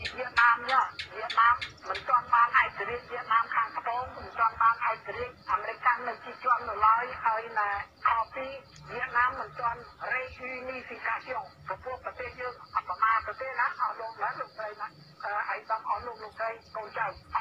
វៀតណាមញ៉ាវៀតណាមមិនទាន់បានឯករាជ្យវៀតណាមខាងត្បូងមិនទាន់បានឯករាជ្យអាមេរិកនៅជាជាន់នៅឡើយហើយណាខពីវៀតណាមមិនទាន់ reunification ព្រោះប្រទេសយើងអបមាប្រទេសណាអស់លោកណាលោកស្រីណាឯកតំអស់លោកស្រីកូនចៅ